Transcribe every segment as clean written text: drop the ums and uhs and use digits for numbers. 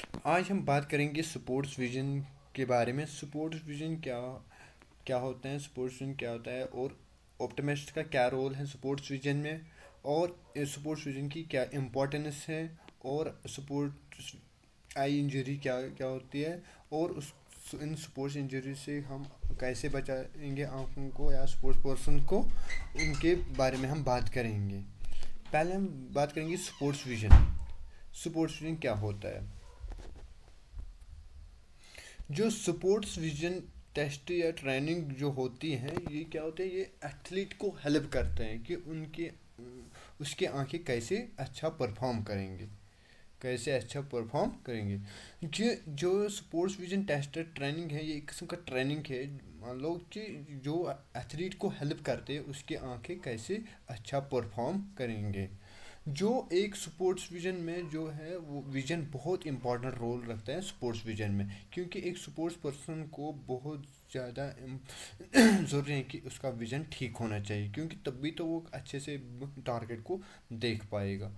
आज हम बात करेंगे स्पोर्ट्स विजन के बारे में। स्पोर्ट्स विजन क्या क्या होता है, स्पोर्ट्स विजन क्या होता है, और ऑप्टिमिस्ट का क्या रोल है स्पोर्ट्स विजन में, और स्पोर्ट्स विजन की क्या इम्पोर्टेंस है, और स्पोर्ट्स आई इंजरी क्या क्या होती है, और उस इन स्पोर्ट्स इंजरी से हम कैसे बचाएंगे आंखों को या स्पोर्ट्स पर्सन को, उनके बारे में हम बात करेंगे। पहले हम बात करेंगे स्पोर्ट्स विजन। स्पोर्ट्स विजन क्या होता है? जो स्पोर्ट्स विजन टेस्ट या ट्रेनिंग जो होती हैं, ये क्या होते हैं, ये एथलीट को हेल्प करते हैं कि उनके उसके आंखें कैसे अच्छा परफॉर्म करेंगे, कैसे अच्छा परफॉर्म करेंगे। जो स्पोर्ट्स विजन टेस्ट ट्रेनिंग है, ये एक किस्म का ट्रेनिंग है। मान लो कि जो एथलीट को हेल्प करते हैं उसके आंखें कैसे अच्छा परफॉर्म करेंगे। जो एक स्पोर्ट्स विजन में जो है वो विजन बहुत इंपॉर्टेंट रोल रखता है स्पोर्ट्स विजन में, क्योंकि एक स्पोर्ट्स पर्सन को बहुत ज़्यादा ज़रूरी है कि उसका विजन ठीक होना चाहिए, क्योंकि तभी तो वो अच्छे से टारगेट को देख पाएगा।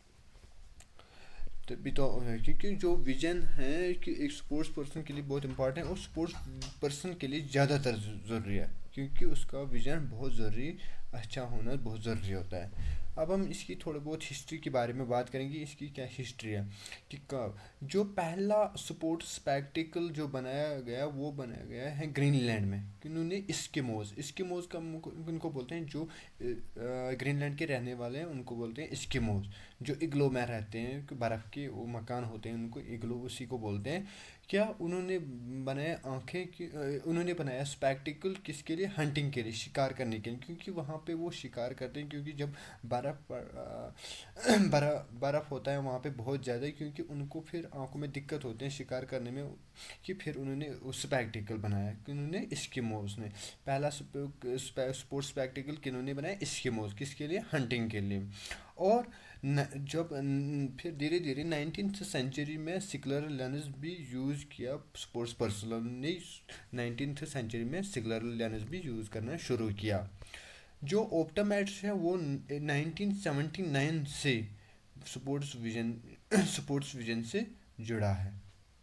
तभी तो है, क्योंकि जो विजन है कि एक स्पोर्ट्स पर्सन के लिए बहुत इंपॉर्टेंट है, और स्पोर्ट्स पर्सन के लिए ज़्यादातर ज़रूरी है, क्योंकि उसका विजन बहुत ज़रूरी, अच्छा होना बहुत ज़रूरी होता है। अब हम इसकी थोड़ी बहुत हिस्ट्री के बारे में बात करेंगे। इसकी क्या हिस्ट्री है कि कब जो पहला स्पोर्ट्स स्पेक्टिकल जो बनाया गया, वो बनाया गया है ग्रीनलैंड में। उन्होंने इस्किमोज, इस्किमोज का उनको बोलते हैं, जो ग्रीनलैंड के रहने वाले हैं उनको बोलते हैं इस्किमोज। जो इग्लो में रहते हैं, बर्फ़ के वो मकान होते हैं, उनको इग्लो उसी को बोलते हैं। क्या उन्होंने बनाया आंखें की, उन्होंने बनाया स्पेक्टिकल किसके लिए? हंटिंग के लिए, शिकार करने के लिए, क्योंकि वहाँ पे वो शिकार करते हैं। क्योंकि जब बर्फ़ होता है वहाँ पे बहुत ज़्यादा, क्योंकि उनको फिर आंखों में दिक्कत होते हैं शिकार करने में, कि फिर उन्होंने उस स्पेक्टिकल बनाया कि उन्होंने इस्किमोज ने पहला स्पोर्ट्स स्पेक्टिकल किन्होंने बनाया? इस्किमोज। किसके लिए? हंटिंग के लिए। और फिर धीरे धीरे 19th सेंचुरी में सिकुलर लेंस भी यूज़ किया स्पोर्ट्स पर्सन ने। 19th सेंचुरी में सिकुलर लेंस भी यूज़ करना शुरू किया। जो ऑप्टोमेट्स है वो 1979 से स्पोर्ट्स विजन स्पोर्ट्स विजन से जुड़ा है,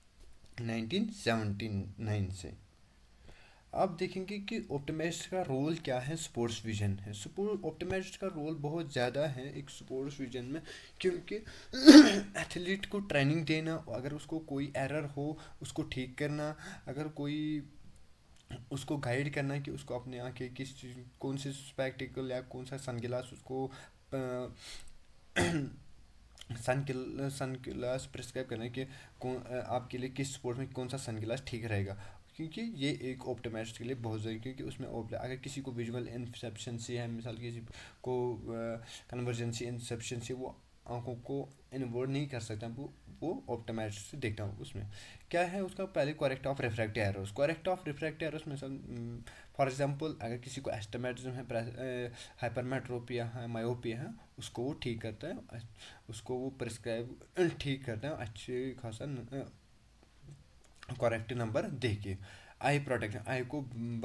1979 से। अब देखेंगे कि ऑप्टिमिस्ट का रोल क्या है स्पोर्ट्स विजन है। ऑप्टिमिस्ट का रोल बहुत ज़्यादा है एक स्पोर्ट्स विजन में, क्योंकि एथलीट को ट्रेनिंग देना, अगर उसको कोई एरर हो उसको ठीक करना, अगर कोई उसको गाइड करना कि उसको अपने आँखें किस चीज़, कौन से स्पेक्टिकल या कौन सा सन गिलास उसको सन गिलास प्रिस्क्राइब करना है कि कौन आपके लिए किस स्पोर्ट में कौन सा सन गिलास ठीक रहेगा। क्योंकि ये एक ऑप्टोमेट्रिस्ट के लिए बहुत ज़रूरी, क्योंकि उसमें अगर किसी को विजुअल इंसफिशिएंसी है, मिसाल किसी को कन्वर्जेंसी इंसफिशिएंसी, वो आंखों को इन्वर्ट नहीं कर सकता, वो ऑप्टोमेट्रिस्ट से देखता हूँ। उसमें क्या है उसका? पहले correct of refractive errors, correct of refractive errors मिसाल फॉर एग्जांपल अगर किसी को एस्टिमेटिज्म है, हाइपरमेट्रोपिया है, मायोपिया है, उसको वो ठीक करता है, उसको वो प्रिस्क्राइब ठीक करता है अच्छे खासा करेक्ट नंबर दे के। आई प्रोटेक्शन, आई को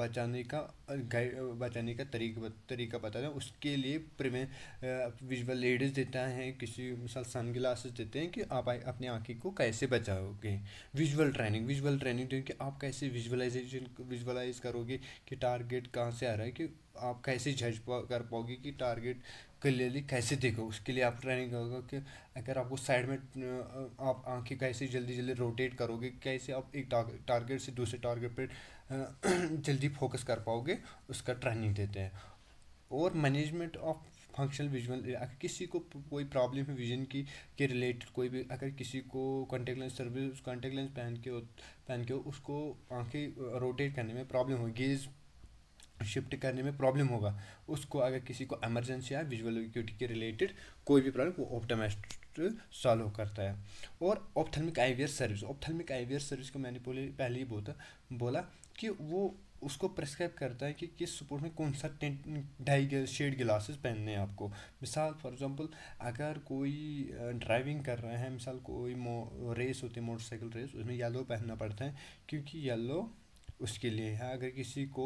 बचाने का तरीका बताते हैं, उसके लिए विजुअल एड्स देता है, किसी मिसाल सन ग्लासेस देते हैं कि आप अपनी आँखें को कैसे बचाओगे। विजुअल ट्रेनिंग दें कि आप कैसे विजुअलाइज करोगे कि टारगेट कहाँ से आ रहा है, कि आप कैसे जज कर पाओगे कि टारगेट क्लियरली कैसे देखो। उसके लिए आप ट्रेनिंग होगा कि अगर आपको साइड में आप आंखें कैसे जल्दी जल्दी रोटेट करोगे, कैसे आप एक टारगेट से दूसरे टारगेट पे जल्दी फोकस कर पाओगे, उसका ट्रेनिंग देते हैं। और मैनेजमेंट ऑफ फंक्शनल विजुअल, अगर किसी को कोई प्रॉब्लम है विजन की के रिलेटेड, कोई भी अगर किसी को contact lens service contact lens पहन के उसको आंखें रोटेट करने में प्रॉब्लम हो, गेज शिफ्ट करने में प्रॉब्लम होगा, उसको अगर किसी को इमरजेंसी है विजुअल एक्यूटी के रिलेटेड कोई भी प्रॉब्लम, वो ऑप्टोमेट्रिस्ट सॉल्व करता है। और ophthalmic eyewear service, ophthalmic eyewear service को मैंने पहले ही बोला कि वो उसको प्रेस्क्राइब करता है कि किस सपोर्ट में कौन सा ढाई शेड गिलासेस पहनने हैं आपको। मिसाल फॉर एग्जांपल अगर कोई ड्राइविंग कर रहे हैं, मिसाल कोई रेस होती है मोटरसाइकिल रेस, उसमें येलो पहनना पड़ता है, क्योंकि येलो उसके लिए है। अगर किसी को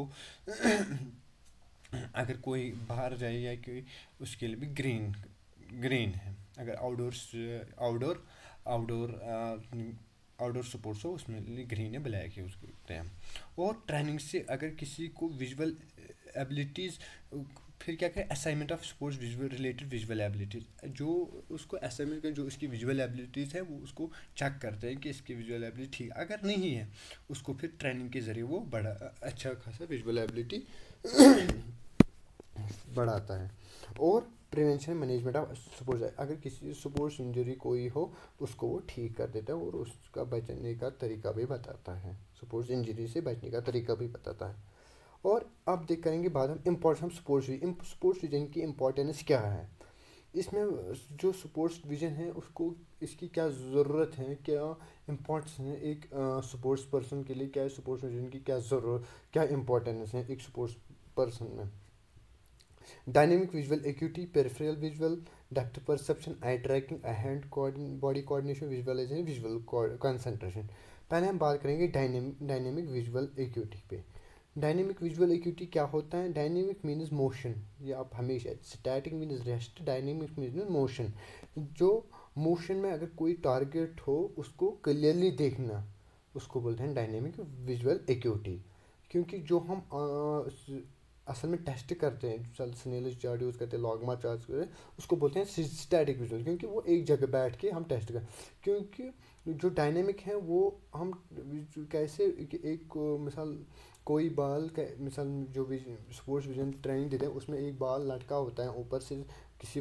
अगर कोई बाहर जाए या कोई, उसके लिए भी ग्रीन है। अगर आउटडोर आउटडोर आउटडोर स्पोर्ट्स हो उसमें ग्रीन या ब्लैक यूज़ करते हैं। और ट्रेनिंग से अगर किसी को विजुअल एबिलिटीज़, फिर क्या करें, assignment of sports visual related visual abilities, जो उसको असाइनमेंट का जो इसकी विजुअल एबिलिटीज़ है वो उसको चेक करते हैं कि इसकी विजुअल एबिलिटी ठीक, अगर नहीं है उसको फिर ट्रेनिंग के ज़रिए वो बड़ा अच्छा खासा विजुअल एबिलिटी बढ़ाता है। और प्रिवेंशन मैनेजमेंट ऑफ सपोज, अगर किसी स्पोर्ट्स इंजरी कोई हो उसको वो ठीक कर देता है और उसका बचने का तरीका भी बताता है, स्पोर्ट्स इंजरी से बचने का तरीका भी बताता है। और अब देख करेंगे बाद हम इम्पोर्टेंस स्पोर्ट्स विजन की इम्पोर्टेंस क्या है। इसमें जो स्पोर्ट्स विजन है उसको, इसकी क्या ज़रूरत है, क्या इम्पोर्टेंस है एक स्पोर्ट्स पर्सन के लिए, क्या स्पोर्ट्स विजन की क्या ज़रूरत, क्या इम्पोर्टेंस है एक स्पोर्ट्स पर्सन में। Dynamic visual acuity, peripheral visual, depth perception, eye tracking, hand body coordination, visualisation, visual concentration. पहले हम बात करेंगे डायनेमिक विजुअल एक्यूटी पे। डायनेमिक विजुअल एक्यूटी क्या होता है? डायनेमिक मीन्स मोशन, ये आप हमेशा, static means rest, dynamic means motion. जो मोशन में अगर कोई टारगेट हो उसको क्लियरली देखना, उसको बोलते हैं डायनेमिक विजुअल एक्यूटी। क्योंकि जो हम असल में टेस्ट करते हैं, स्नेल चार्ट यूज़ करते हैं, लॉगमा चार्ट करते हैं, उसको बोलते हैं स्टैटिक विजुअल, क्योंकि वो एक जगह बैठ के हम टेस्ट करें। क्योंकि जो डायनेमिक है वो हम कैसे, एक मिसाल कोई बाल मिसाल जो भी स्पोर्ट्स विजन ट्रेनिंग देते हैं उसमें एक बाल लटका होता है ऊपर से किसी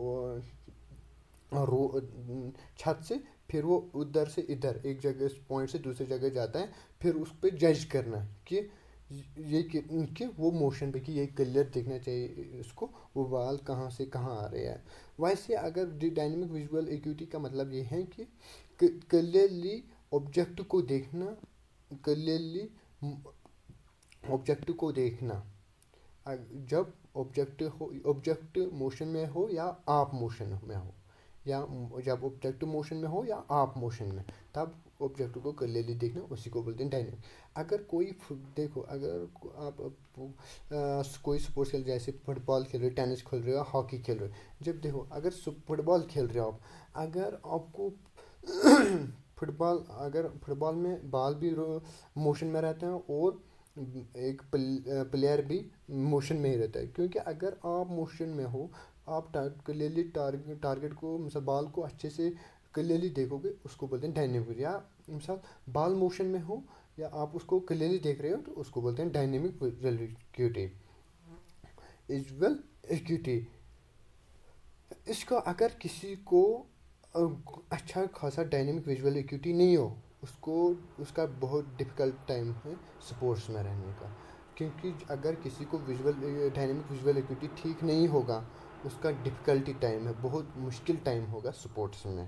छत से, फिर वो उधर से इधर एक जगह पॉइंट से दूसरी जगह जाता है, फिर उस पर जज करना कि ये कि वो मोशन पे कि ये क्लियर दिखना चाहिए उसको, वो बाल कहाँ से कहाँ आ रहे हैं। वैसे अगर डायनेमिक विजुअल एक्यूटी का मतलब ये है कि क्लियरली ऑब्जेक्ट को देखना, क्लियरली ऑब्जेक्ट को देखना, जब ऑब्जेक्ट मोशन में हो या आप मोशन में हो, या जब ऑब्जेक्ट मोशन में हो या आप मोशन में, तब ऑब्जेक्ट को क्लियरली देखना, उसी को बोलते हैं डायनेमिक। अगर कोई देखो, अगर आप कोई स्पोर्ट्स खेल, जैसे फुटबॉल खेल रहे हो, टेनिस खेल रहे हो, हॉकी खेल रहे हो, जब देखो अगर फुटबॉल खेल रहे हो आप, अगर आपको फुटबॉल में बाल भी मोशन में रहते हैं और एक प्लेयर भी मोशन में ही रहता है। क्योंकि अगर आप मोशन में हो, आप क्लियरली टारगेट को, मिसाल बाल को अच्छे से क्लियरली देखोगे, उसको बोलते हैं डायनेमिक। या मिसाल बाल मोशन में हो या आप उसको क्लियरली देख रहे हो, तो उसको बोलते हैं डायनेमिक विजुअल एक्यूटी। इसका अगर किसी को अच्छा खासा डायनेमिक विजुअल एक्यूटी नहीं हो, उसका बहुत डिफ़िकल्ट टाइम है स्पोर्ट्स में रहने का। क्योंकि अगर किसी को डायनेमिक विजुअल एक्यूटी ठीक नहीं होगा, उसका डिफ़िकल्टी टाइम है, बहुत मुश्किल टाइम होगा स्पोर्ट्स में।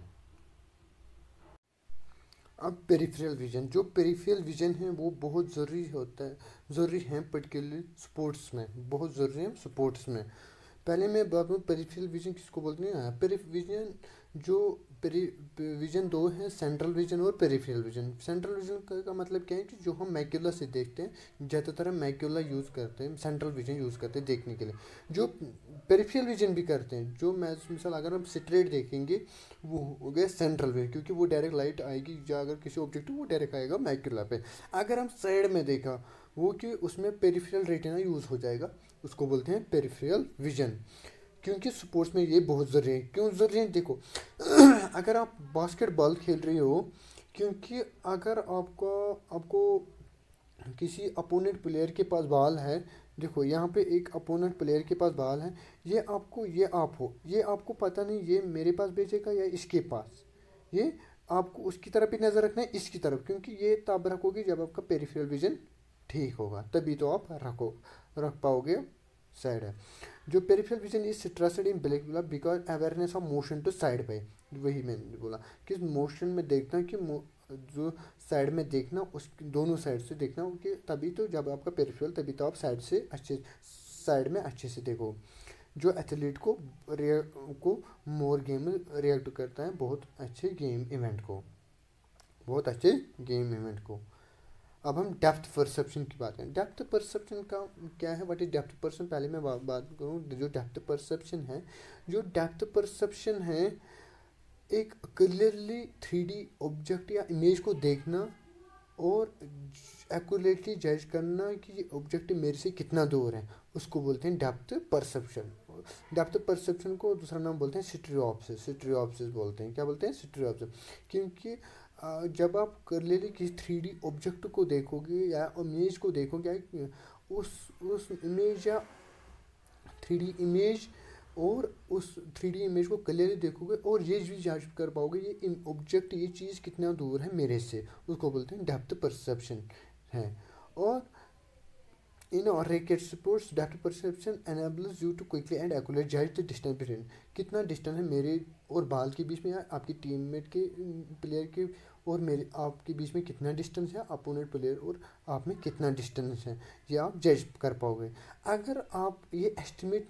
अब पेरिफेरल विजन, जो पेरिफेरल विजन है वो बहुत ज़रूरी होता है, ज़रूरी है पर्टिकुलरली स्पोर्ट्स में, बहुत ज़रूरी है स्पोर्ट्स में। पहले मैं बात करूँ पेरिफेरल विजन किसको बोलते हैं। पेरिफेरल विजन दो हैं, सेंट्रल विजन और पेरिफेरल विजन। सेंट्रल विजन का मतलब क्या है कि जो हम मैक्यूला से देखते हैं, ज़्यादातर हम मैक्यूला यूज़ करते हैं, सेंट्रल विजन यूज़ करते हैं देखने के लिए। जो पेरिफेरल विजन भी करते हैं, जो मिसाल अगर हम स्ट्रेट देखेंगे वो हो गया सेंट्रल विजन, क्योंकि वो डायरेक्ट लाइट आएगी, या अगर किसी ऑब्जेक्ट वो डायरेक्ट आएगा मैक्यूला पे। अगर हम साइड में देखा वो कि उसमें पेरिफेरल रेटिना यूज़ हो जाएगा, उसको बोलते हैं पेरिफेरल विजन। क्योंकि स्पोर्ट्स में ये बहुत ज़रूरी है। क्यों ज़रूरी है? देखो अगर आप बास्केटबॉल खेल रहे हो, क्योंकि अगर आपको किसी अपोनेंट प्लेयर के पास बॉल है, देखो यहाँ पे एक अपोनेंट प्लेयर के पास बॉल है, ये आपको पता नहीं ये मेरे पास भेजेगा या इसके पास, ये आपको उसकी तरफ ही नज़र रखना है, इसकी तरफ, क्योंकि ये तब रखोगे जब आपका पेरिफेरल विजन ठीक होगा, तभी तो आप रख पाओगे। साइड है जो peripheral vision is interested in because awareness of motion to side पे, वही मैंने बोला कि मोशन में देखना, कि जो साइड में देखना, उस दोनों साइड से देखना, कि तभी तो जब आपका पेरिफेरल, तभी तो आप साइड में अच्छे से देखो। जो एथलीट को मोर गेम में रिएक्ट करता है, बहुत अच्छे गेम इवेंट को। अब हम डेप्थ परसेप्शन की बात करें। डेप्थ परसेप्शन का क्या है, व्हाट इज डेप्थ परसेप्शन, पहले मैं बात करूँ जो डेप्थ परसेप्शन है। एक क्लियरली 3D ऑब्जेक्ट या इमेज को देखना और एक्यूरेटली जज करना कि ये ऑब्जेक्ट मेरे से कितना दूर है, उसको बोलते हैं डेप्थ परसेप्शन। डेप्थ परसेप्शन को दूसरा नाम बोलते हैं स्टीरियोप्सिस। स्टीरियोप्सिस बोलते हैं, क्या बोलते हैं? स्टीरियोप्सिस। क्योंकि जब आप क्लियरली किसी 3D ऑब्जेक्ट को देखोगे या इमेज को देखोगे, उस इमेज या 3D इमेज और उस 3D इमेज को क्लियरली देखोगे और ये भी जांच कर पाओगे ये ऑब्जेक्ट, ये चीज़ कितना दूर है मेरे से, उसको बोलते हैं डेप्थ परसेप्शन है। और इन और racket sports depth perception enables you to quickly and accurately judge the distance between, कितना डिस्टेंस है मेरे और बाल के बीच में या आपकी टीममेट के प्लेयर के और मेरे आपके बीच में कितना डिस्टेंस है, अपोनेंट प्लेयर और आप में कितना डिस्टेंस है, ये आप जज कर पाओगे। अगर आप ये एस्टिमेट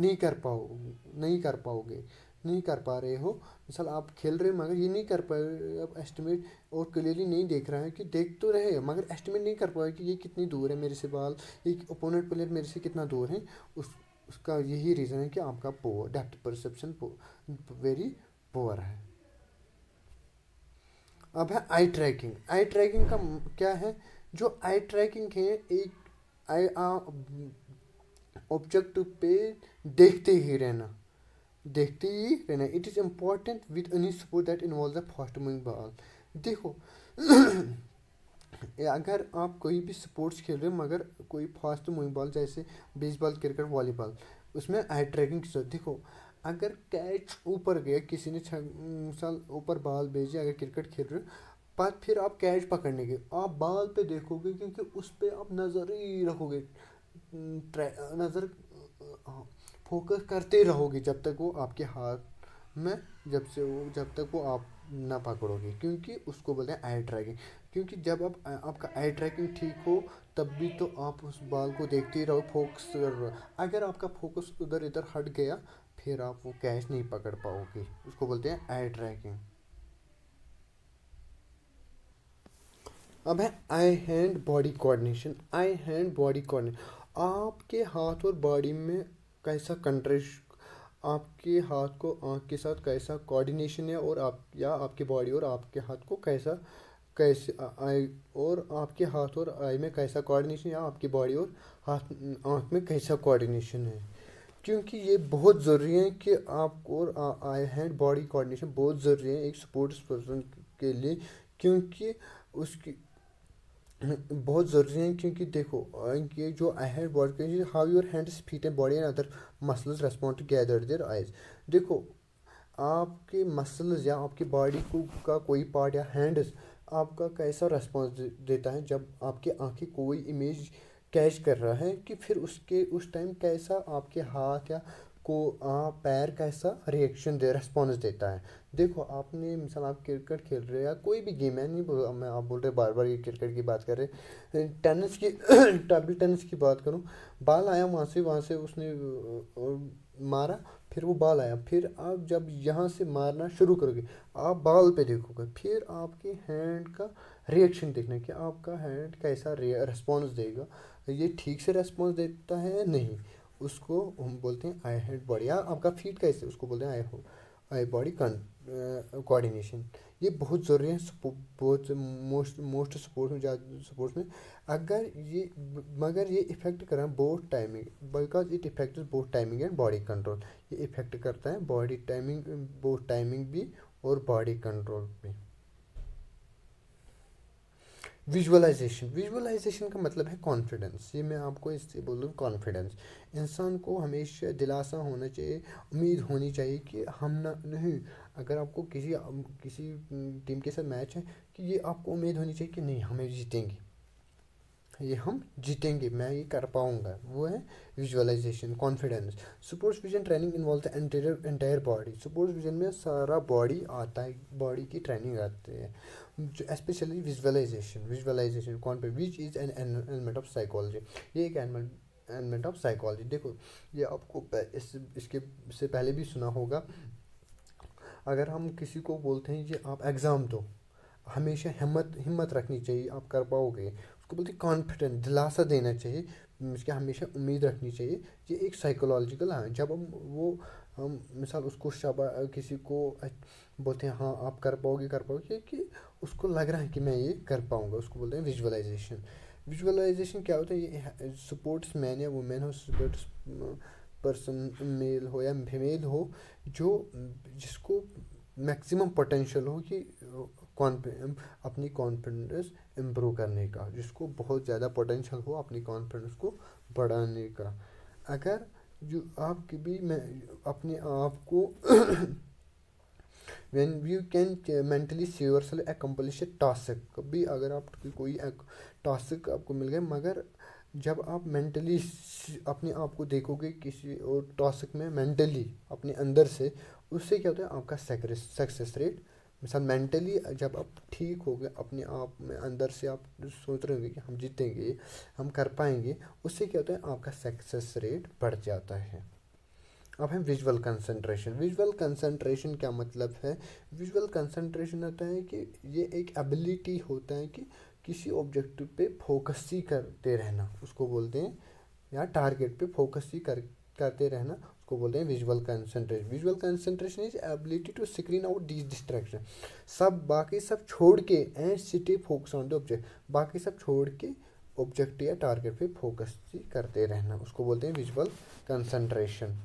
नहीं कर पा रहे हो, मिसाल आप खेल रहे हो मगर ये नहीं कर पा रहे आप एस्टिमेट, और क्लियरली नहीं देख रहा है कि देख तो रहे मगर एस्टिमेट नहीं कर पाए कि ये कितनी दूर है मेरे से बाल, ये अपोनेंट प्लेयर मेरे से कितना दूर है, उसका यही रीज़न है कि आपका poor depth perception very poor है। अब है आई ट्रैकिंग। आई ट्रैकिंग का क्या है? जो आई ट्रैकिंग है, एक आई ऑब्जेक्ट पे देखते ही रहना। It is important with any sport that involve the fast moving ball. देखो अगर आप कोई भी स्पोर्ट्स खेल रहे हो मगर कोई फास्ट मूविंग बॉल जैसे बेसबॉल, क्रिकेट, वॉलीबॉल, उसमें आई ट्रैकिंग की जरूरत। देखो अगर कैच ऊपर गया, किसी ने मिसाल ऊपर बॉल भेजी, अगर क्रिकेट खेल रहे हो पर फिर आप कैच पकड़ने के आप बॉल पे देखोगे क्योंकि उस पर आप नज़र ही रखोगे, नज़र फोकस करते रहोगे जब तक वो आपके हाथ में, जब तक वो आप ना पकड़ोगे, क्योंकि उसको बोलते हैं आई ट्रैकिंग। क्योंकि जब आपका आई ट्रैकिंग ठीक हो तब भी तो आप उस बॉल को देखते ही रहो, फोकस कर रहे हो। अगर आपका फोकस उधर इधर हट गया फिर आप वो कैच नहीं पकड़ पाओगे, उसको बोलते हैं आई ट्रैकिंग। अब है eye hand body coordination. Eye hand body coordination, आपके हाथ और बॉडी में कैसा आपके हाथ को आँख के साथ कैसा कोऑर्डिनेशन है, और आपके बॉडी और आपके हाथ को कैसे आई और आपके हाथ और आई में कैसा कोऑर्डिनेशन, या आपकी बॉडी और हाथ आँख में कैसा कोऑर्डिनेशन है। क्योंकि ये बहुत ज़रूरी है कि आपको और आई हैंड बॉडी कोऑर्डिनेशन बहुत ज़रूरी है एक स्पोर्ट्स पर्सन के लिए, क्योंकि उसकी बहुत ज़रूरी है। क्योंकि देखो ये जो eye hand body, how your hands, feet and body and other muscles respond together their eyes. देखो आपके मसल्स या आपकी बॉडी का कोई पार्ट या हैंड्स आपका कैसा रेस्पॉन्स देता है जब आपकी आंखें कोई इमेज कैच कर रहा है, कि फिर उस टाइम कैसा आपके हाथ या पैर कैसा रिएक्शन रेस्पॉन्स देता है। देखो आपने मिसाल आप क्रिकेट खेल रहे हैं या कोई भी गेम है, नहीं मैं आप बोल रहे बार बार ये क्रिकेट की बात कर रहे, टेनिस की टेबल टेनिस की बात करूँ, बॉल आया वहाँ से उसने मारा, फिर वो बॉल आया, फिर आप जब यहाँ से मारना शुरू करोगे आप बॉल पे देखोगे, फिर आपके हैंड का रिएक्शन देखना कि आपका हैंड कैसा रेस्पॉन्स देगा, ये ठीक से रेस्पॉन्स देता है नहीं, उसको हम बोलते हैं आई हैंड बॉडी। या आपका फीट कैसे, उसको बोलते हैं आई बॉडी कोऑर्डिनेशन। ये बहुत ज़रूरी है बहुत मोस्ट स्पोर्ट्स में। मगर ये इफ़ेक्ट कर रहा है both timing, because it effect both timing and body control. ये इफेक्ट करता है बॉडी टाइमिंग, बोथ टाइमिंग भी और बॉडी कंट्रोल भी। विजुअलाइजेशन का मतलब है कॉन्फिडेंस। ये मैं आपको इससे बोल दूँ, कॉन्फिडेंस। इंसान को हमेशा दिलासा होना चाहिए, उम्मीद होनी चाहिए कि हम नहीं, अगर आपको किसी टीम के साथ मैच है कि ये आपको उम्मीद होनी चाहिए कि नहीं हम जीतेंगे, मैं ये कर पाऊंगा, वो है visualisation, confidence. Sports vision training involve the entire body. Sports vision में सारा बॉडी आता है, बॉडी की ट्रेनिंग आती है, specially visualisation confidence which is an element of psychology. ये एक एलिमेंट ऑफ साइकोलॉजी। देखो ये आपको इसके से पहले भी सुना होगा, अगर हम किसी को बोलते हैं कि आप एग्ज़ाम दो, हमेशा हिम्मत रखनी चाहिए, आप कर पाओगे, उसको बोलते हैं कॉन्फिडेंट, दिलासा देना चाहिए, उसके हमेशा उम्मीद रखनी चाहिए। ये एक साइकोलॉजिकल है। जब हम वो हम मिसाल उसको शबा किसी को बोलते हैं हाँ आप कर पाओगे कि उसको लग रहा है कि मैं ये कर पाऊँगा, उसको बोलते हैं विजुअलाइजेशन। विजुअलाइजेशन क्या होता है, ये स्पोर्ट्स मैन या वुमेन हो, स्पोर्ट्स पर्सन मेल हो या फीमेल हो, जो जिसको मैक्सिमम पोटेंशियल हो कि अपनी कॉन्फिडेंस इम्प्रूव करने का, जिसको बहुत ज़्यादा पोटेंशियल हो अपनी कॉन्फिडेंस को बढ़ाने का। अगर जो आप कभी मैं अपने आप को when you can mentally see yourself accomplish a task, कभी अगर आप कोई टास्क आपको मिल गया, मगर जब आप मेंटली अपने आप को देखोगे किसी और टास्क में मेंटली अपने अंदर से, उससे क्या होता है आपका सक्सेस रेट, मिसाल मेंटली जब आप ठीक हो गए अपने आप में अंदर से, आप सोच रहे होंगे कि हम जीतेंगे, हम कर पाएंगे, उससे क्या होता है आपका सक्सेस रेट बढ़ जाता है। अब है विजुअल कंसंट्रेशन। विजुअल कंसंट्रेशन क्या मतलब है? विजुअल कंसंट्रेशन होता है कि ये एक एबिलिटी होता है कि किसी ऑब्जेक्टिव पे फोकस ही करते रहना, उसको बोलते हैं, या टारगेट पे फोकस ही करते रहना, उसको बोलते हैं visual concentration. Visual concentration is ability to screen out these distraction, सब बाकी सब छोड़ के and city focus on the object, बाकी सब छोड़ के ऑब्जेक्ट या टारगेट पे फोकस ही करते रहना, उसको बोलते हैं विजुअल कंसंट्रेशन।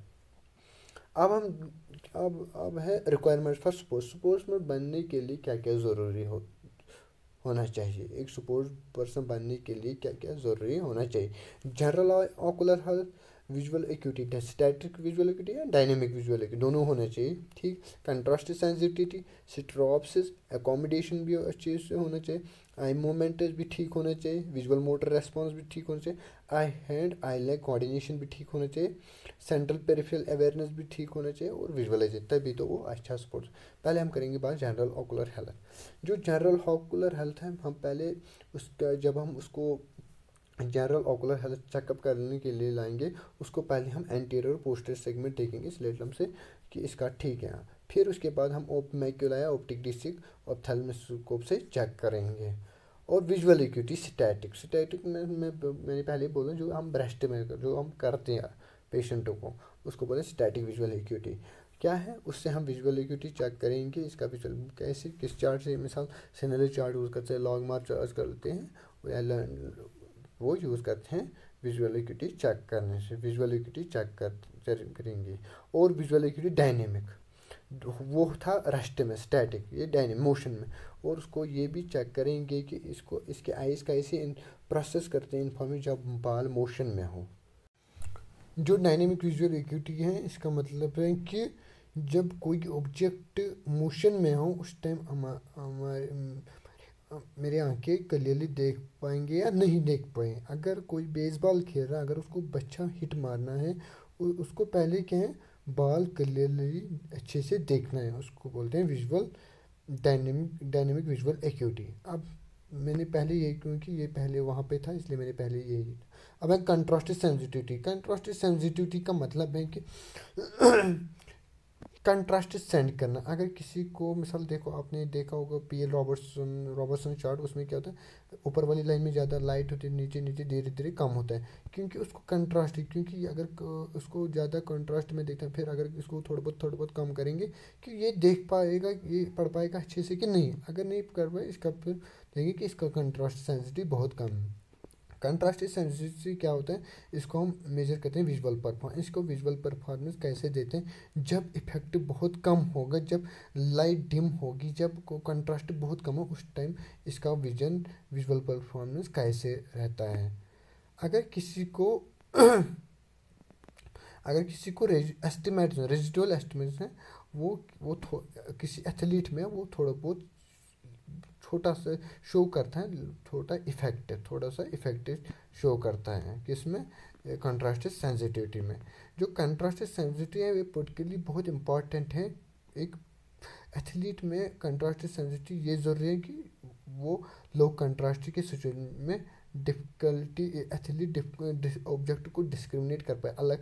अब है रिक्वायरमेंट फॉर स्पोर्ट्स में बनने के लिए क्या क्या ज़रूरी होना चाहिए, एक स्पोर्ट्स पर्सन बनने के लिए क्या क्या ज़रूरी होना चाहिए। General ocular health, visual acuity, static visual acuity या डायनेमिक विजुअल एक्यूटी, दोनों होने चाहिए, ठीक। कंट्रास्ट सेंसिटिविटी, स्ट्रोप्सिस, एकोमोडेशन भी अच्छे से होना चाहिए, आई मूवमेंट भी ठीक होना चाहिए, विजुअल मोटर रेस्पॉन्स भी ठीक होना चाहिए, eye hand eye leg coordination भी ठीक होना चाहिए, सेंट्रल पेरिफेरल अवेयरनेस भी ठीक होना चाहिए, और विजुअलाइजेशन, तभी तो वो अच्छा स्पोर्ट्स। पहले हम करेंगे बात जनरल ऑकुलर हेल्थ। जो जनरल ऑकुलर हेल्थ है, हम पहले उसका जब हम उसको जनरल ऑकुलर हेल्थ चेकअप करने के लिए लाएंगे, उसको पहले हम एंटीरियर पोस्टीरियर सेगमेंट देखेंगे स्लेट लैम्प से कि इसका ठीक है, फिर उसके बाद हम मैक्यूला या ऑप्टिक डिस्क और थैलेमोस्कोप से चेक करेंगे। और विजुअल एक्यूटी स्टैटिक में मैंने पहले बोला, जो हम ब्रेस्ट में जो हम करते हैं पेशेंटों को, उसको बोले स्टैटिक विजुअल एक्यूटी। क्या है, उससे हम विजुअल एक्यूटी चेक करेंगे, इसका विजुअल कैसे किस चार्ट से, मिसाल सिनेरियो चार्ट यूज़ करते हैं, लॉग मार्क चार्ज करते हैं, वो यूज़ करते हैं विजुअल एक्यूटी चेक करने से, विजुअल एक्यूटी चेक करेंगे। और विजुअल एक्यूटी डायनेमिक, वो था रेस्ट में, स्टैटिक ये डायनेमिक मोशन में, और उसको ये भी चेक करेंगे कि इसको इसके आइज़ कैसे प्रोसेस करते हैं इन्फॉर्मेशन जब बाल मोशन में हो। जो डायनेमिक विजुअल एक्यूटी है, इसका मतलब है कि जब कोई ऑब्जेक्ट मोशन में हो, उस टाइम हमारे मेरे आंखें क्लियरली देख पाएंगे या नहीं देख पाए। अगर कोई बेसबॉल खेल रहा है, अगर उसको बच्चा हिट मारना है, उसको पहले क्या है, बॉल क्लियरली अच्छे से देखना है, उसको बोलते हैं विजुअल डायनेमिक विजुअल एक्यूटी। अब मैंने पहले ये, क्योंकि ये पहले वहाँ पे था इसलिए मैंने पहले यही। अब है कंट्रास्टेड सेंसिटिविटी। कंट्रास्टेड सेंसिटिविटी का मतलब है कि कंट्रास्ट सेंड करना। अगर किसी को मिसाल देखो, आपने देखा होगा पीएल रॉबर्टसन चार्ट, उसमें क्या होता है, ऊपर वाली लाइन में ज़्यादा लाइट होती है, नीचे नीचे धीरे धीरे कम होता है, क्योंकि उसको कंट्रास्ट है, क्योंकि अगर उसको ज़्यादा कंट्रास्ट में देखते हैं, फिर अगर इसको थोड़ा बहुत कम करेंगे कि ये देख पाएगा, ये पढ़ पाएगा अच्छे से कि नहीं। अगर नहीं कर पाए, इसका फिर देखेंगे कि इसका कंट्रास्ट सेंसिटिव बहुत कम है। कंट्रास्टेड सेंसिटिविटी क्या होता है, इसको हम मेजर करते हैं विजुअल परफॉर्मेंस। इसको विजुअल परफॉर्मेंस कैसे देते हैं, जब इफेक्ट बहुत कम होगा, जब लाइट डिम होगी, जब कंट्रास्ट बहुत कम हो, उस टाइम इसका विजुअल परफॉर्मेंस कैसे रहता है। अगर किसी को एस्टिमेट रेजिडुअल एस्टिमेट है, वो किसी एथलीट में वो थोड़ा बहुत छोटा सा शो करता है, थोड़ा सा इफेक्ट शो करता है, किसमें, कंट्रास्टेड सेंसिटिविटी में। जो कंट्रास्टेड सेंसिटिविटी है, वे पर्टिकुलरली बहुत इंपॉर्टेंट है एक एथलीट में। कंट्रास्टेड सेंसिटिविटी ये ज़रूरी है कि वो लो कंट्रास्ट के सिचुएशन में डिफ़िकल्टी एथलीट ऑब्जेक्ट को डिस्क्रिमिनेट कर पाए, अलग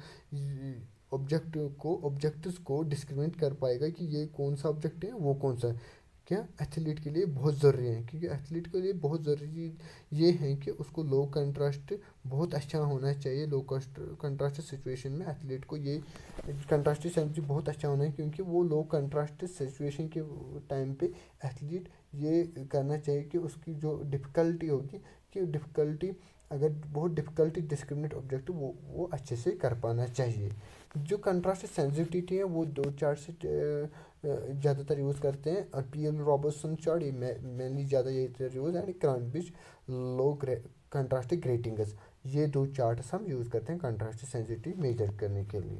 ऑब्जेक्ट्स को डिस्क्रिमिनेट कर पाएगा कि ये कौन सा ऑब्जेक्ट है, वो कौन सा है। क्या एथलीट के लिए बहुत ज़रूरी है, क्योंकि एथलीट के लिए बहुत ज़रूरी ये है कि उसको लो कंट्रास्ट बहुत अच्छा होना चाहिए। लो कंट्रास्ट सिचुएशन में एथलीट को ये कंट्रास्ट सेंसिटिव बहुत अच्छा होना है, क्योंकि वो लो कंट्रास्ट सिचुएशन के टाइम पे एथलीट ये करना चाहिए कि उसकी जो डिफ़िकल्टी होगी, कि डिफ़िकल्टी अगर बहुत डिफ़िकल्टी डिस्क्रिमिनेट ऑब्जेक्ट वो अच्छे से कर पाना चाहिए। जो कंट्रास्ट सेंसिटिविटी है वो दो चार्ट से ज़्यादातर यूज़ करते हैं, और पीएल रॉबर्टसन चार्ट ये मेनली ज़्यादा ये यूज़ एंड क्रॉनबिच लो कंट्रास्ट ग्रेटिंग्स, ये दो चार्ट्स हम यूज़ करते हैं कंट्रास्ट सेंसिटिविटी मेजर करने के लिए।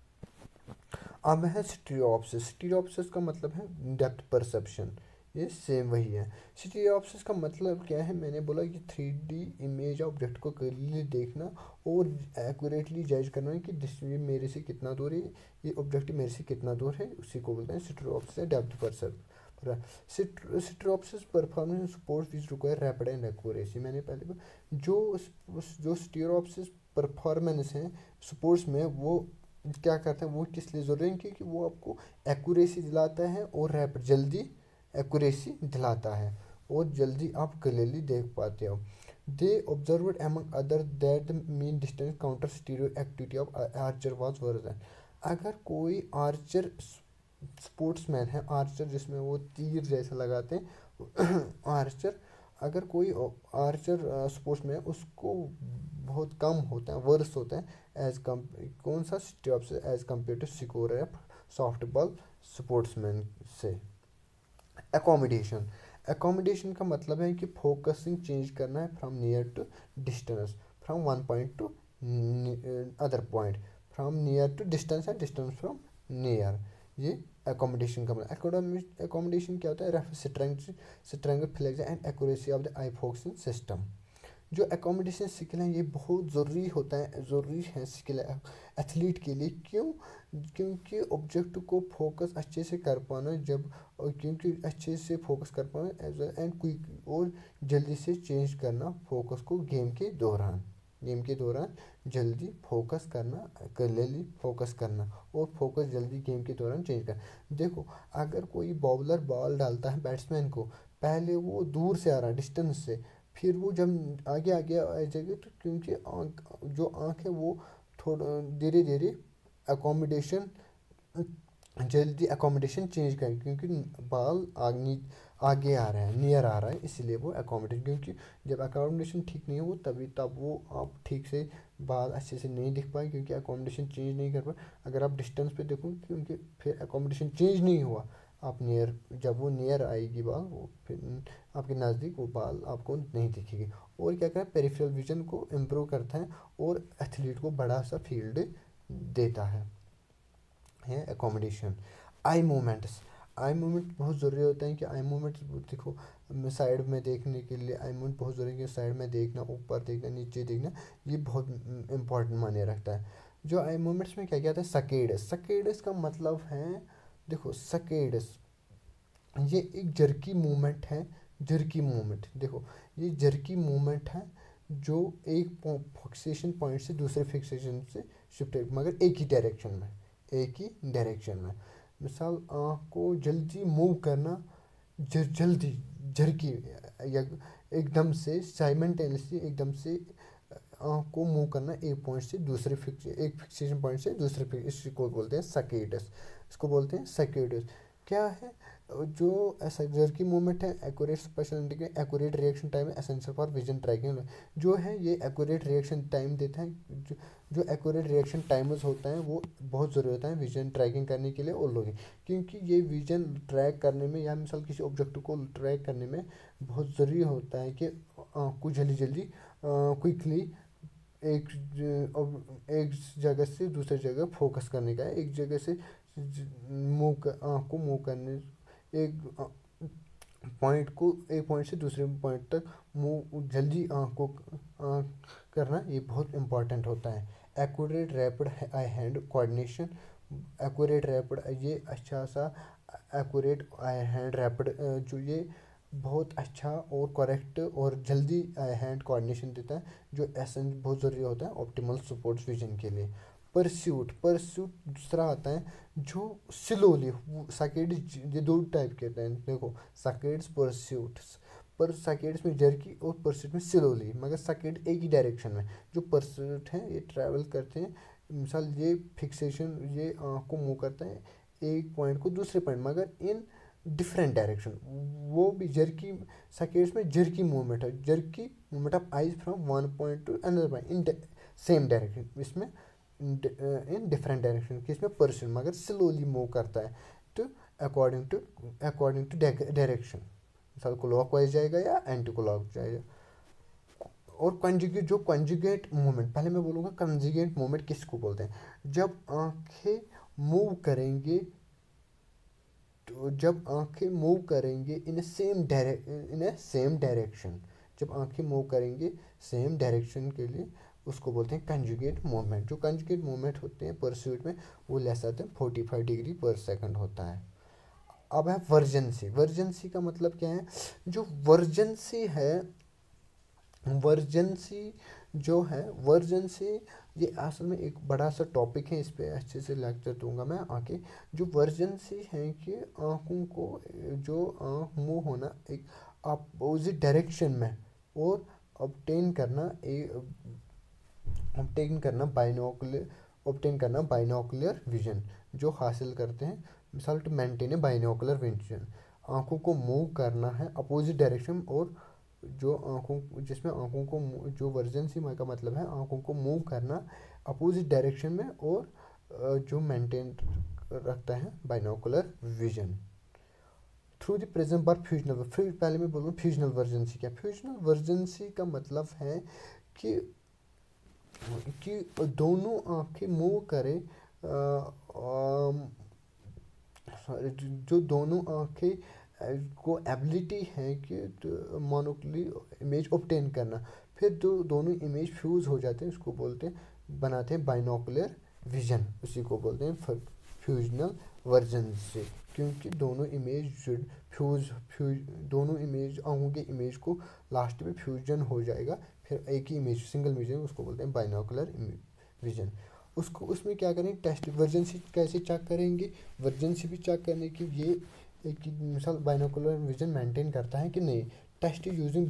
अब है स्टीरियोप्सिस। स्टीरियोप्सिस का मतलब है डेप्थ परसेप्शन, ये सेम वही है। स्टीरियोप्सिस का मतलब क्या है, मैंने बोला कि 3D इमेज ऑब्जेक्ट को क्लियरली देखना और एक्यूरेटली जज करना कि ये मेरे से कितना दूर है, ये ऑब्जेक्ट मेरे से कितना दूर है, उसी को बोलते हैं स्टीरियोप्सिस या depth perception. Stereopsis performance sports which require rapid and accuracy. मैंने पहले बोला जो स्टीरियोप्सिस परफॉर्मेंस है स्पोर्ट्स में, वो क्या करता है, वो किस लिए ज़रूरी है, क्योंकि वो आपको एक्यूरेसी दिलाता है और रैपिड जल्दी एक्यूरेसी दिलाता है और जल्दी आप क्लियरली देख पाते हो। They observed among other that the mean distance counter stereo activity of archer was version. अगर कोई आर्चर स्पोर्ट्समैन है, आर्चर जिसमें वो तीर जैसा लगाते हैं आर्चर, अगर कोई आर्चर स्पोर्ट्समैन उसको बहुत कम होता है, वर्स होता है एज कम कौन सा स्टेप से age compare to score soft ball sportsman से। एकोमोडेशन। एकोमोडेशन का मतलब है कि फोकसिंग चेंज करना है from near to distance, from one point to other point, from near to distance and distance from near, ये एकोमोडेशन का मतलब। एकोमोडेशन क्या होता है, refer strength flex and accuracy of the eye focusing system. जो accommodation skill है ये बहुत ज़रूरी होता है, ज़रूरी है स्किल एथलीट के लिए। क्यों? क्योंकि ऑब्जेक्ट को फोकस अच्छे से कर पाना, जब क्योंकि अच्छे से फोकस कर पाना एज एंड क्विक और जल्दी से चेंज करना फोकस को गेम के दौरान जल्दी फोकस करना, क्लियरली फोकस करना और फोकस जल्दी गेम के दौरान चेंज करना। देखो, अगर कोई बॉलर बॉल डालता है बैट्समैन को, पहले वो दूर से आ रहा है डिस्टेंस से, फिर वो जब आगे आगे आ जाएगी तो क्योंकि जो आँख है वो थोड़ा धीरे धीरे अकोमोडेशन जल्दी अकोमोडेशन चेंज करें, क्योंकि बॉल आगे आ रहा है, नियर आ रहा है, इसलिए वो अकोमोडेशन, क्योंकि जब अकोमोडेशन ठीक नहीं हो तब वो आप ठीक से बॉल अच्छे से नहीं दिख पाए, क्योंकि अकोमोडेशन चेंज नहीं कर पाए। अगर आप डिस्टेंस पे देखो, क्योंकि फिर अकोमोडेशन चेंज नहीं हुआ, आप नियर, जब वो नियर आएगी बॉल, वो फिर आपके नज़दीक वो बॉल आपको नहीं दिखेगी। और क्या करें, पेरिफेरल विजन को इम्प्रूव करता है और एथलीट को बड़ा सा फील्ड देता है accommodation. Eye movements. Eye movement बहुत ज़रूरी होता है कि आई मूवमेंट देखो, साइड में देखने के लिए आई मूवमेंट बहुत ज़रूरी है कि साइड में देखना, ऊपर देखना, नीचे देखना, ये बहुत इंपॉर्टेंट माने रखता है। जो आई मूवमेंट्स में क्या क्या आता है, सकेडस। सकेडस का मतलब है, देखो सकेडस ये एक जर्की मूवमेंट है। जर्की मूवमेंट, देखो ये जर्की मूवमेंट है जो एक फिक्सेशन पॉइंट से दूसरे फिक्सेशन से शिफ्ट है, मगर एक ही डायरेक्शन में। मिसाल आँख को जल्दी मूव करना, जल्दी झरकी या एकदम से साइमल्टेनियसली एकदम से आँख को मूव करना एक पॉइंट से दूसरे एक फिक्सेशन पॉइंट से दूसरे इसको बोलते हैं सकेडस। इसको बोलते हैं सकेडस। क्या है, जो ऐसा जर्की मूवमेंट है, accurate special indicate accurate reaction time है एसेंशियल फॉर विजन ट्रैकिंग। जो है ये एक्यूरेट रिएक्शन टाइम देता है। जो एक्यूरेट रिएक्शन टाइमर्स होता है वो बहुत ज़रूरी होता है विजन ट्रैकिंग करने के लिए और लोग, क्योंकि ये विजन ट्रैक करने में या मिसाल किसी ऑब्जेक्ट को ट्रैक करने में बहुत ज़रूरी होता है कि आपको जल्दी जल्दी क्विकली एक एक जगह से दूसरी जगह फोकस करने का है, एक जगह से आँख को मूव करने, एक पॉइंट से दूसरे पॉइंट तक मूव जल्दी आँख को करना, ये बहुत इंपॉर्टेंट होता है। Accurate rapid eye hand coordination. Accurate rapid, ये अच्छा सा एक्यूरेट आई हैंड रैपिड, जो ये बहुत अच्छा और करेक्ट और जल्दी आई हैंड कोऑर्डिनेशन देता है, जो एसेंस बहुत ज़रूरी होता है ऑप्टिमल स्पोर्ट्स विजन के लिए। परस्यूट परस्यूट दूसरा आता है जो स्लोली, साइकेड ये दो टाइप के होते हैं देखो, साइकेड्स परस्यूट्स, पर साइकेड्स में जर्की और परस्यूट में स्लोली, मगर साइकेड एक ही डायरेक्शन में, जो परस्यूट हैं ये ट्रैवल करते हैं, मिसाल ये फिक्सेशन ये आँख को मूव करता है एक पॉइंट को दूसरे पॉइंट, मगर इन डिफरेंट डायरेक्शन, वो भी जर्की, साइकेड्स में जर्की मूवमेंट है, jerky movement of eyes from one point to another point in same direction, इसमें इन डिफरेंट डायरेक्शन कि इसमें पर्सन मगर स्लोली मूव करता है, तो अकॉर्डिंग टू डायरेक्शन, मिसाल क्लॉक वाइज जाएगा या एंटी क्लॉक जाएगा। और कंजुगेट, जो कंजुगेट मूवमेंट, पहले मैं बोलूँगा कंजुगेट मूवमेंट किसको बोलते हैं, जब आंखें मूव करेंगे, तो जब आंखें मूव करेंगे इन ए सेम डायरेक्शन, जब आंखें मूव करेंगे सेम डायरेक्शन के लिए उसको बोलते हैं कंजुगेट मूवमेंट। जो कंजुगेट मूवमेंट होते हैं परस्यूट में वो लेस आते हैं 45 डिग्री पर सेकंड होता है। अब है वर्जेंसी। वर्जेंसी का मतलब क्या है, जो वर्जेंसी है, वर्जेंसी जो है, वर्जेंसी ये असल में एक बड़ा सा टॉपिक है, इस पे अच्छे से लेक्चर दूंगा मैं आके। जो वर्जेंसी है कि आँखों को, जो आँख मूव होना एक अपोजिट डायरेक्शन में और ऑब्टेन करना बाइनोकुलर विजन, जो हासिल करते हैं, मिसाल to maintain a binocular vision, आँखों को मूव करना है अपोजिट डायरेक्शन, और जो आँखों, जिसमें आँखों को, जो वर्जेंसी का मतलब है आँखों को मूव करना अपोजिट डायरेक्शन में, और जो मेंटेन रखता है binocular vision through the prism पर फ्यूजनल। फिर पहले मैं बोलूँ फ्यूजनल वर्जेंसी क्या। फ्यूजनल वर्जेंसी का मतलब है कि दोनों आँखें मूव करें, जो दोनों आँखें को एबिलिटी है कि मोनोकुलर इमेज ऑब्टेन करना, फिर जो दोनों इमेज फ्यूज़ हो जाते हैं उसको बोलते हैं, बनाते हैं बाइनोकुलर विजन, उसी को बोलते हैं फ्यूजनल वर्जेंसी, क्योंकि दोनों इमेज दोनों इमेज, आँखों के इमेज को लास्ट में फ्यूजन हो जाएगा, फिर एक ही इमेज सिंगल विजन, उसको बोलते हैं बाइनोकुलर विजन। उसको उसमें क्या करेंगे, टेस्ट वर्जेंसी कैसे चेक करेंगे, वर्जेंसी भी चेक करने की ये एक मिसाल बाइनोकुलर विजन मेंटेन करता है कि नहीं, टेस्ट यूजिंग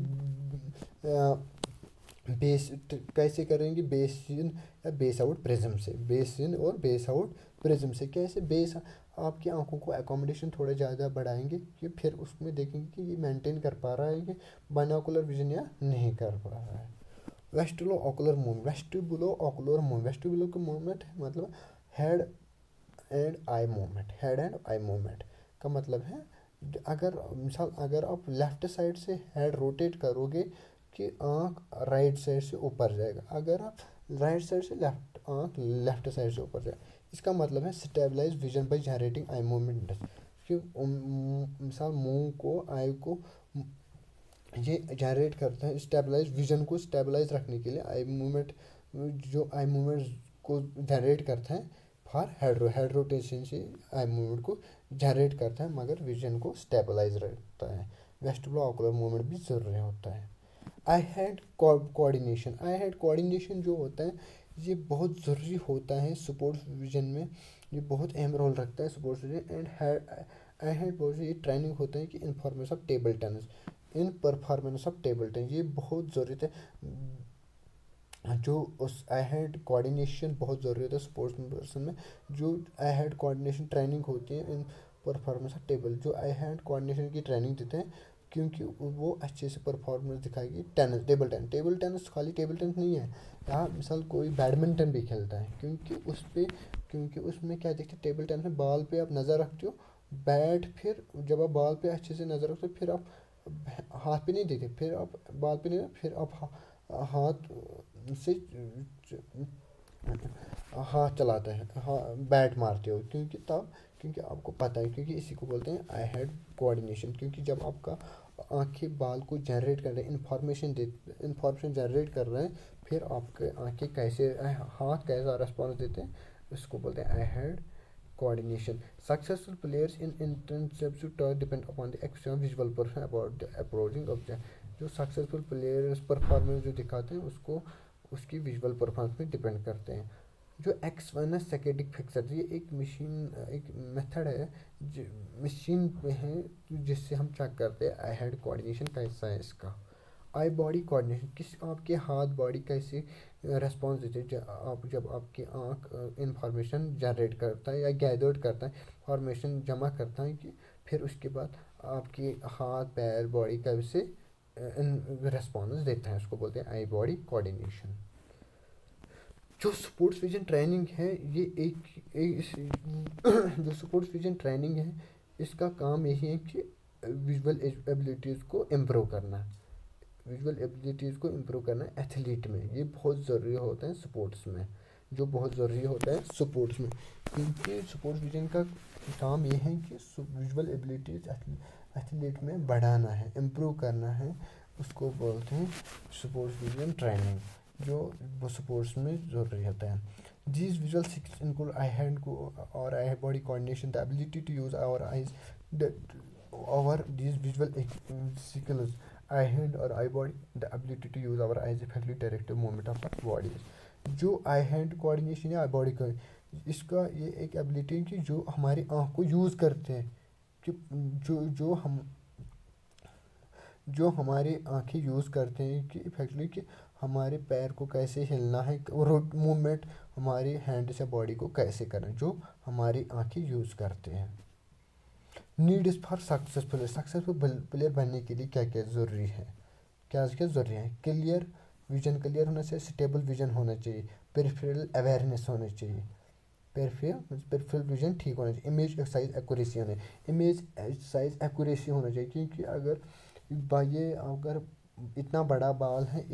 बेस, कैसे करेंगे, बेस इन या बेस आउट प्रिज्म से, बेस इन और बेस आउट प्रिज्म से। कैसे, बेस आपकी आंखों को एकोमोडेशन थोड़ा ज़्यादा बढ़ाएंगे कि फिर उसमें देखेंगे कि ये मेंटेन कर पा रहा है कि बाइनोकुलर विजन या नहीं कर पा रहा है। वेस्टिबुलो ऑकुलर मूवमेंट, वेस्टिबुलो का मूवमेंट मतलब head and eye movement, head and eye movement का मतलब है, अगर मिसाल अगर आप लेफ़्ट साइड से हेड रोटेट करोगे कि आँख राइट साइड से ऊपर जाएगा, अगर आप राइट साइड से आँख लेफ्ट साइड से ऊपर जाए, इसका मतलब है stabilise vision by generating eye movement. कि मिसाल मुंह को, आई को ये जनरेट करता है, स्टेबलाइज विजन को स्टेबलाइज रखने के लिए आई मूवमेंट, जो आई मूवमेंट को जनरेट करता है फॉर हेड रोटेशन से आई मूवमेंट को जनरेट करता है, मगर विजन को स्टेबलाइज रखता है। वेस्टिबुलो ऑकुलर मूवमेंट भी ज़रूरी होता है। Eye head coordination, eye head coordination जो होता है ये बहुत ज़रूरी होता है स्पोर्ट्स विजन में, ये बहुत अहम रोल रखता है sports vision. And eye head बहुत ये ट्रेनिंग होता है कि information of table tennis, in performance of table tennis, ये बहुत ज़रूरत है। जो उस आई हेड कोऑर्डिनेशन बहुत ज़रूरी होता है स्पोर्ट्स पर्सन में, जो आई हेड कोऑर्डिनेशन ट्रेनिंग होती है इन परफॉर्मेंस ऑफ टेबल, जो आई हेड कोऑर्डिनेशन की ट्रेनिंग देते हैं क्योंकि वो अच्छे से परफॉर्मेंस दिखाएगी। टेनिस, टेबल टेनिस खाली टेबल टेनिस नहीं है, यहाँ मिसाल कोई बैडमिंटन भी खेलता है, क्योंकि उसमें क्या देखते हैं, टेबल टेनिस में बॉल पे आप नज़र रखते हो, बैट फिर जब आप बॉल पे अच्छे से नज़र रखते हो फिर आप हाथ पे नहीं देते, फिर आप बॉल पे नहीं, फिर आप हाथ से हाथ चलाते हैं, हाँ बैट मारते हो, क्योंकि आपको पता है, क्योंकि इसी को बोलते हैं आई हेड कोऑर्डिनेशन। क्योंकि जब आपका आंखें बाल को जनरेट कर रहे हैं, इंफॉर्मेशन जनरेट कर रहे हैं, फिर आपके आंखें कैसे, हाथ कैसा रिस्पॉन्स देते हैं, इसको बोलते हैं eye head coordination. Successful players in intercept depend upon the external visual performance about the approaching object. जो सक्सेसफुल प्लेयर्स परफॉर्मेंस जो दिखाते हैं उसको उसकी विजुअल परफॉर्मेंस में डिपेंड करते हैं। जो X1 है सेकेंडिक फिक्सर, ये एक मेथड है जो मशीन में है, जिससे हम चेक करते हैं आई हेड कोऑर्डिनेशन कैसा है इसका। आई बॉडी कोऑर्डिनेशन, किस आपके हाथ बॉडी कैसे रेस्पॉन्स देते हैं जब आपकी आँख इंफॉर्मेशन जनरेट करता है या गैदर्ड करता है, इंफॉर्मेशन जमा करता है, कि फिर उसके बाद आपके हाथ पैर बॉडी कैसे रेस्पॉन्स देता है, उसको बोलते हैं आई बॉडी कोऑर्डिनेशन। जो स्पोर्ट्स विजन ट्रेनिंग है, ये जो स्पोर्ट्स विजन ट्रेनिंग है, इसका काम यही है कि विजुअल एबिलिटीज़ को इम्प्रूव करना है। विजुअल एबिलिटीज़ को इम्प्रूव करना है एथलीट में, ये बहुत ज़रूरी होता है स्पोर्ट्स में, जो बहुत ज़रूरी होता है स्पोर्ट्स में, क्योंकि स्पोर्ट्स विजन का काम ये है कि विजुअल एबिलिटीज़ एथलीट में बढ़ाना है, इम्प्रूव करना है, उसको बोलते हैं स्पोर्ट्स विजन ट्रेनिंग, जो वो स्पोर्ट्स में ज़रूरी होता है। These visual skills include eye hand or eye body coordination, the ability to use our eyes, these visual skills, eye hand or eye body, the ability to use our eyes effectively directive movement of our bodies। जो eye hand coordination या आई body का, इसका ये एक ability है कि जो हमारी आँख को यूज़ करते हैं, कि जो हमारी आँखें यूज़ करते हैं कि इफेक्टली कि हमारे पैर को कैसे हिलना है और मूवमेंट हमारी हैंड से बॉडी को कैसे करना है, जो हमारी आँखें यूज़ करते हैं। नीड्स फॉर सक्सेसफुल प्लेयर बनने के लिए क्या क्या ज़रूरी है, क्या क्या ज़रूरी है? क्लियर विजन, क्लियर होना चाहिए, स्टेबल विजन होना चाहिए, पेरिफेरल अवेयरनेस होना चाहिए, पेरिफेरल विजन ठीक होना चाहिए, इमेज साइज एक्यूरेसी होना चाहिए, इमेज साइज एक्यूरेसी होना चाहिए, क्योंकि अगर इतना बड़ा बॉल है,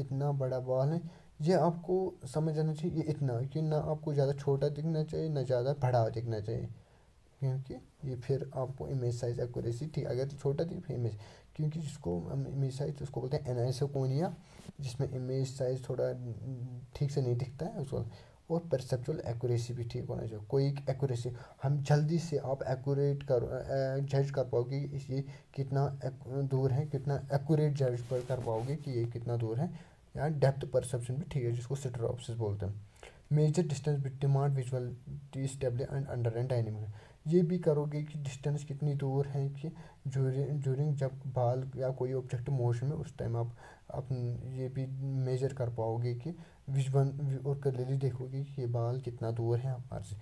ये आपको समझ आना चाहिए, ये इतना कि ना आपको ज़्यादा छोटा दिखना चाहिए ना ज़्यादा बड़ा दिखना चाहिए, क्योंकि ये फिर आपको इमेज साइज एक्यूरेसी ठीक, अगर छोटा दिखे फिर इमेज, क्योंकि जिसको इमेज साइज उसको बोलते हैं एनाइसोकोनिया, जिसमें इमेज साइज थोड़ा ठीक से नहीं दिखता है उसको। और परसेप्चुअल एक्यूरेसी भी ठीक होना चाहिए, कोई एक्यूरेसी हम जल्दी से आप एक्यूरेट जज कर पाओगे ये कितना दूर है, कितना एक्यूरेट जज कर पाओगे कि ये कितना दूर है, या डेप्थ परसेप्शन भी ठीक है, जिसको सिटरोप्सिस बोलते हैं। Major distance demand visuality stable and under and dynamic, ये भी करोगे कि डिस्टेंस कितनी दूर है, कि ज्यूरिंग जब बाल या कोई ऑब्जेक्ट मोशन में, उस टाइम आप ये भी मेजर कर पाओगे कि विजुअल और क्लियरली देखोगे कि ये बाल कितना दूर है हमारे से।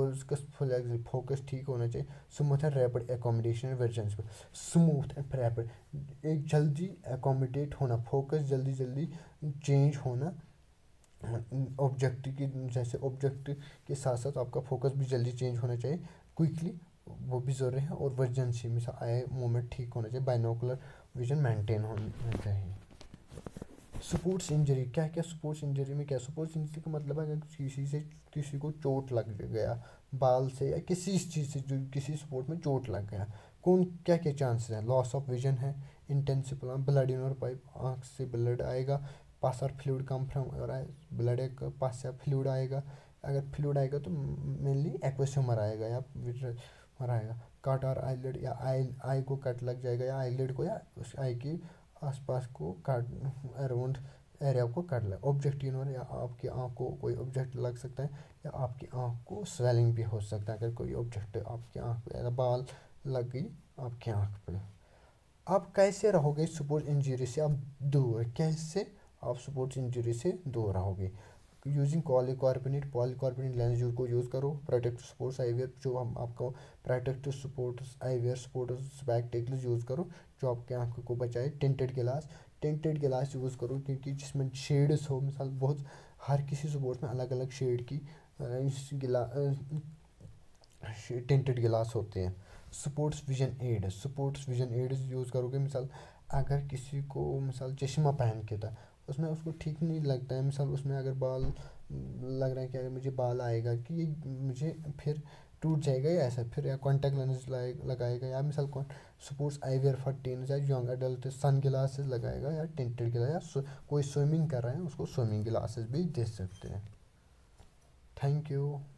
फोकस ठीक होना चाहिए, smooth and rapid accommodation version, smooth and rapid, एक जल्दी एकोमोडेट होना, फोकस जल्दी चेंज होना ऑब्जेक्ट की, जैसे ऑब्जेक्ट के साथ साथ आपका फोकस भी जल्दी चेंज होना चाहिए क्विकली, वो भी ज़रूरी है। और वर्जेंसी मिसाल आई मूवमेंट ठीक होना चाहिए, बाइनोकुलर विजन मेंटेन होना चाहिए। स्पोर्ट्स इंजरी, क्या क्या स्पोर्ट्स इंजरी में क्या, स्पोर्ट्स इंजरी का मतलब है अगर किसी को चोट लग गया बाल से या किसी चीज़ से, जो किसी स्पोर्ट में चोट लग गया, क्या क्या चांसेस हैं? लॉस ऑफ विजन है, इंटेंसिव ब्लड इन और पाइप, आँख से ब्लड आएगा, पास और फ्लूइड कम फ्रॉम और ब्लड एक पास से फ्लूइड आएगा, अगर फ्लूइड आएगा तो मेनली एक्वस ह्यूमर आएगा या ह्यूमर आएगा, कट और आईलिड या आई को कट लग जाएगा, या आईलिड को, या उस आई की आसपास को काट अराउंड एरिया को काट लग, ऑब्जेक्ट यूनर, या आपकी आँख को कोई ऑब्जेक्ट लग सकता है, या आपकी आँख को स्वेलिंग भी हो सकता है अगर कोई ऑब्जेक्ट आपकी आँख पे, या बाल लग गई आपकी आँख पे। आप कैसे रहोगे स्पोर्ट्स इंजरी से आप दूर, कैसे आप स्पोर्ट्स इंजरी से दूर रहोगे? यूजिंग पॉलीकार्बोनेट लेंस को यूज़ करो, प्रोटेक्टिव स्पोर्ट्स आईवेयर, जो हम आपको protective sports eyewear sports spectacles use करो जो आपके आँखों को बचाए। टिंटेड गिलास यूज़ करो, क्योंकि जिसमें शेड्स हो, मिसाल बहुत हर किसी स्पोर्ट्स में अलग अलग शेड की टिंटेड गिलास होते हैं। स्पोर्ट्स विजन एड यूज़ करोगे, मिसाल अगर किसी को मिसाल चश्मा पहन के था, उसमें उसको ठीक नहीं लगता है, मिसाल उसमें अगर बाल लग रहा है कि अगर मुझे बाल आएगा कि ये मुझे फिर टूट जाएगा, या ऐसा फिर, या कॉन्टैक्ट लेंस लगाएगा, या मिसाल स्पोर्ट्स आईवेयर फॉर टीन या यंग एडल्ट सन ग्लासेस लगाएगा, या टिंटेड ग्लास, या कोई स्विमिंग कर रहा है उसको स्विमिंग ग्लासेस भी दे सकते हैं। Thank you.